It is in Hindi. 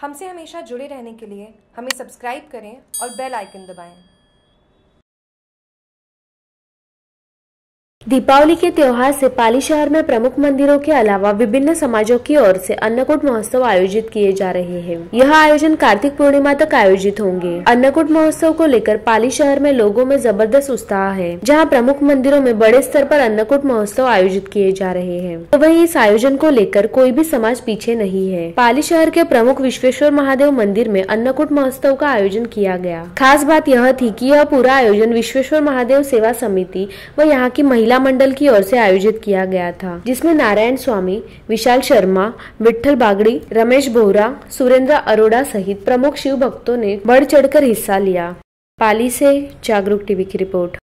हमसे हमेशा जुड़े रहने के लिए हमें सब्सक्राइब करें और बेल आइकन दबाएं। दीपावली के त्योहार से पाली शहर में प्रमुख मंदिरों के अलावा विभिन्न समाजों की ओर से अन्नकूट महोत्सव आयोजित किए जा रहे हैं। यह आयोजन कार्तिक पूर्णिमा तक आयोजित होंगे। अन्नकूट महोत्सव को लेकर पाली शहर में लोगों में जबरदस्त उत्साह है, जहां प्रमुख मंदिरों में बड़े स्तर पर अन्नकूट महोत्सव आयोजित किए जा रहे हैं। तो वहीं इस आयोजन को लेकर कोई भी समाज पीछे नहीं है। पाली शहर के प्रमुख विश्वेश्वर महादेव मंदिर में अन्नकूट महोत्सव का आयोजन किया गया। खास बात यह थी कि यह पूरा आयोजन विश्वेश्वर महादेव सेवा समिति व यहाँ की महिला मंडल की ओर से आयोजित किया गया था, जिसमें नारायण स्वामी, विशाल शर्मा, विठल बागड़ी, रमेश बोहरा, सुरेंद्र अरोड़ा सहित प्रमुख शिव भक्तों ने बढ़ चढ़कर हिस्सा लिया। पाली से जागरूक टीवी की रिपोर्ट।